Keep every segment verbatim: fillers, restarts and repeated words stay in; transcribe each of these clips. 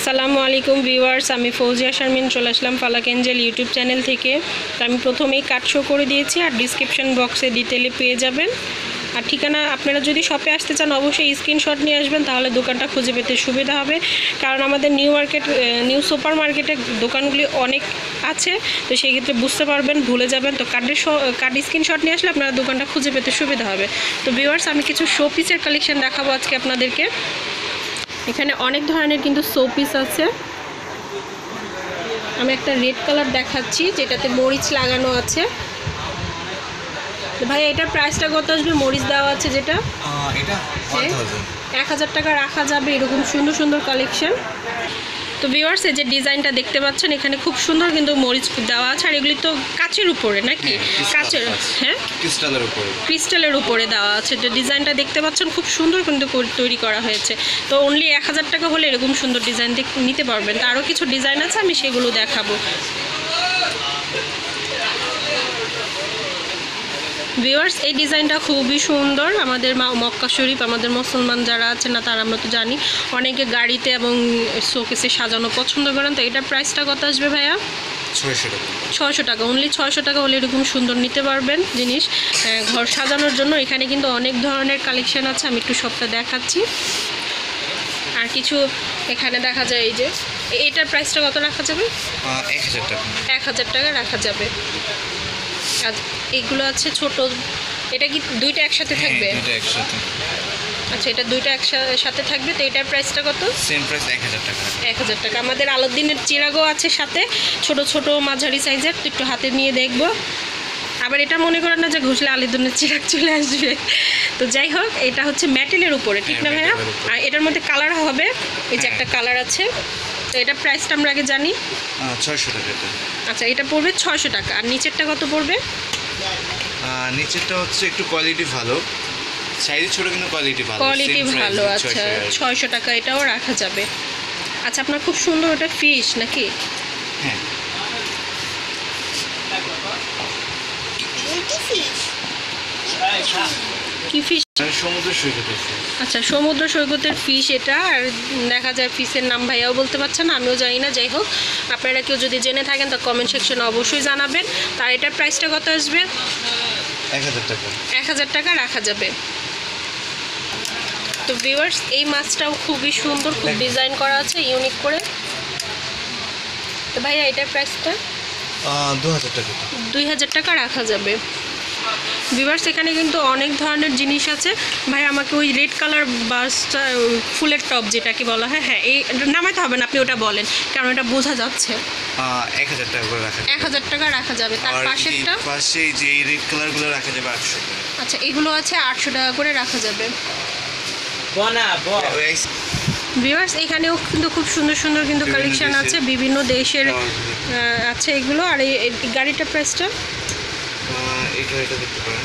আসসালামু আলাইকুম ভিউয়ার্স, আমি ফৌজিয়া শারমিন চলে আসলাম ফালাক এঞ্জেল ইউটিউব চ্যানেল থেকে। তো আমি প্রথমেই কাট শো করে দিয়েছি আর ডিসক্রিপশন বক্সে ডিটেলে পেয়ে যাবেন। আর ঠিকানা আপনারা যদি শপে আসতে চান অবশ্যই স্ক্রিনশট নিয়ে আসবেন, তাহলে দোকানটা খুঁজে পেতে সুবিধা হবে। কারণ আমাদের নিউ মার্কেট নিউ সুপার মার্কেটে দোকানগুলি অনেক আছে, তো সেই ক্ষেত্রে বুঝতে পারবেন, ভুলে যাবেন। তো কার্ডের কার্ড স্ক্রিনশট নিয়ে আসলে আপনারা দোকানটা খুঁজে পেতে সুবিধা হবে। তো ভিউয়ার্স, আমি কিছু শো পিসের কালেকশন দেখাবো আজকে আপনাদেরকে। এখানে অনেক ধরনের কিন্তু শো পিস আছে। আমি একটা রেড কালার দেখাচ্ছি যেটাতে মরিচ লাগানো আছে। ভাই এটার প্রাইসটা কত আসবে? মরিচ দেওয়া আছে যেটা, এটা এক হাজার টাকা রাখা যাবে। এরকম সুন্দর সুন্দর কালেকশন। তো ভিউয়ার্স, এই যে ডিজাইনটা দেখতে পাচ্ছেন এখানে খুব সুন্দর কিন্তু মরিচ দেওয়া আছে। আর এগুলি তো কাচের উপরে নাকি? কাচের, হ্যাঁ, ক্রিস্টালের উপরে ক্রিস্টালের উপরে দেওয়া আছে। যে ডিজাইনটা দেখতে পাচ্ছেন খুব সুন্দর কিন্তু তৈরি করা হয়েছে। তো অনলি এক হাজার টাকা হলে এরকম সুন্দর ডিজাইন নিতে পারবেন। তো আরও কিছু ডিজাইন আছে, আমি সেগুলো দেখাবো। ভিউয়ার্স, এই ডিজাইনটা খুবই সুন্দর। আমাদের মক্কা শরীফ, আমাদের মুসলমান যারা আছে না তারা, আমরা তো জানি অনেকে গাড়িতে এবং শোকেসে সাজানো পছন্দ করেন। তো এটার প্রাইসটা কত আসবে ভাইয়া? ছয়শো টাকা। ছয়শো টাকা অনলি ছয়শো টাকা হলে এরকম সুন্দর নিতে পারবেন জিনিস ঘর সাজানোর জন্য। এখানে কিন্তু অনেক ধরনের কালেকশন আছে, আমি একটু সবটা দেখাচ্ছি। আর কিছু এখানে দেখা যায়, এই যে এটার প্রাইসটা কত রাখা যাবে? এক হাজার টাকা। এক হাজার টাকা রাখা যাবে। আর এইগুলো আছে ছোট, এটা কি দুইটা একসাথে থাকবে? এটা একসাথে। আচ্ছা, এটা দুইটা একসাথে থাকবে। তো এটার প্রাইসটা কত? সেম প্রাইস এক হাজার টাকা। এক হাজার টাকা। আমাদের আলাউদ্দিনের চিরাগও আছে সাথে, ছোট ছোট মাঝারি সাইজের। তো একটু হাতে নিয়ে দেখবো। আবার এটা মনে করেন না যে ঘষলে আলাউদ্দিনের চিরাগ চলে আসবে। তো যাই হোক, এটা হচ্ছে মেটেলের উপরে, ঠিক না ভাইয়া? আর এটার মধ্যে কালার হবে, এই যে একটা কালার আছে। তো এটার প্রাইসটা আমরা আগে জানি, ছয়শো টাকা এটা। আচ্ছা, এটা পড়বে ছয়শো টাকা। আর নিচেরটা কত পড়বে? নিচেরটা হচ্ছে একটু কোয়ালিটি ভালো, সাইজ ছোট কিন্তু কোয়ালিটি ভালো। কোয়ালিটি ভালো, আচ্ছা ছয়শো টাকা এটাও রাখা যাবে। আচ্ছা, আপনার খুব সুন্দর, ওটা ফিশ নাকি? হ্যাঁ, কি ফিশ? সমুদ্র সৈকতের ফিশ। আচ্ছা, সমুদ্র সৈকতের ফিশ এটা। আর দেখা যায় ফিশের নাম ভাইয়াও বলতে পারছেন না, আমিও জানি না। যাই হোক, আপনারা কেউ যদি জেনে থাকেন তা কমেন্ট সেকশনে অবশ্যই জানাবেন। তার এটার প্রাইসটা কত আসবে? এক হাজার টাকা। এক হাজার টাকা রাখা যাবে। তো ভিউয়ার্স, এই মাছটাও খুবই সুন্দর, খুব ডিজাইন করা আছে ইউনিক করে। তো ভাইয়া এটার প্রাইসটা? দু হাজার টাকা। দুই হাজার টাকা রাখা যাবে। ভিউয়ার্স, এখানে কিন্তু অনেক ধরনের জিনিস আছে। ভাই আমাকে ওই রেড কালার বাসটা, ফুলের টপ যেটাকে বলা হয়, হ্যাঁ, এই নামাইতে হবে না, আপনি ওটা বলেন, কারণ এটা বোঝা যাচ্ছে। এক হাজার টাকা করে রাখা এক হাজার টাকা রাখা যাবে। তার পাশেরটা? পাশে যে এই রেড কালারগুলো রাখা যাবে আটশো টাকা। আচ্ছা, এগুলো আছে আটশো টাকা করে রাখা যাবে। ভিউয়ার্স, এখানেও কিন্তু খুব সুন্দর সুন্দর কিন্তু কালেকশন আছে, বিভিন্ন দেশের আছে এগুলো। আর এই গাড়িটার প্রাইসটা? এটা এটা দেখতে পারেন,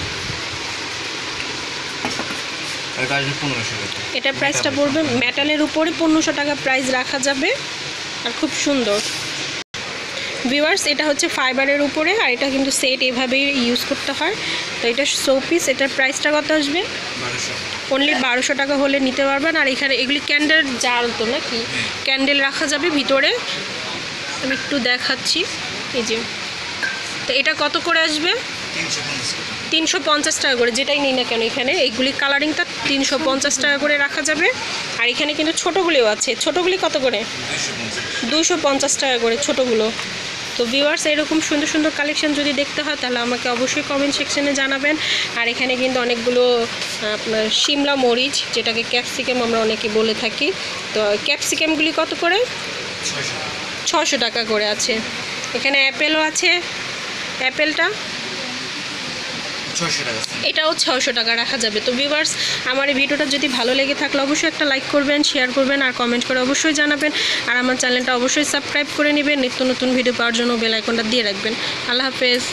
পনেরোশো টাকা। এটা প্রাইসটা পড়বে মেটালের উপরে, পনেরোশো টাকা প্রাইস রাখা যাবে। আর খুব সুন্দর। ভিউয়ার্স, এটা হচ্ছে ফাইবারের উপরে, আর এটা কিন্তু সেট এভাবেই ইউজ করতে হয়। তো এটা শো পিস, এটার প্রাইসটা কত আসবে? অনলি বারোশো টাকা হলে নিতে পারবেন। আর এখানে এগুলি ক্যান্ডেল জাল তো নাকি? ক্যান্ডেল রাখা যাবে ভিতরে। আমি একটু দেখাচ্ছি, এই যে। তো এটা কত করে আসবে? তিনশো পঞ্চাশ টাকা করে, যেটাই নিই না কেন এখানে এইগুলি কালারিংটা তিনশো পঞ্চাশ টাকা করে রাখা যাবে। আর এখানে কিন্তু ছোটোগুলিও আছে। ছোটোগুলি কত করে? দুশো পঞ্চাশ টাকা করে ছোটোগুলো। তো ভিউয়ার্স, এরকম সুন্দর সুন্দর কালেকশন যদি দেখতে হয় তাহলে আমাকে অবশ্যই কমেন্ট সেকশনে জানাবেন। আর এখানে কিন্তু অনেকগুলো আপনার শিমলা মরিচ, যেটাকে ক্যাপসিকাম আমরা অনেকে বলে থাকি। তো ক্যাপসিকামগুলি কত করে? ছশো টাকা করে আছে। এখানে অ্যাপেলও আছে, অ্যাপেলটা এটাও ছয়শো টাকা রাখা যাবে। তো ভিউয়ার্স, আমার এই ভিডিওটা যদি ভালো লেগে থাকলে অবশ্যই একটা লাইক করবেন, শেয়ার করবেন, আর কমেন্ট করে অবশ্যই জানাবেন। আর আমার চ্যানেলটা অবশ্যই সাবস্ক্রাইব করে নেবেন। নিত্য নতুন ভিডিও পাওয়ার জন্য বেল আইকনটা দিয়ে রাখবেন। আল্লাহ হাফেজ।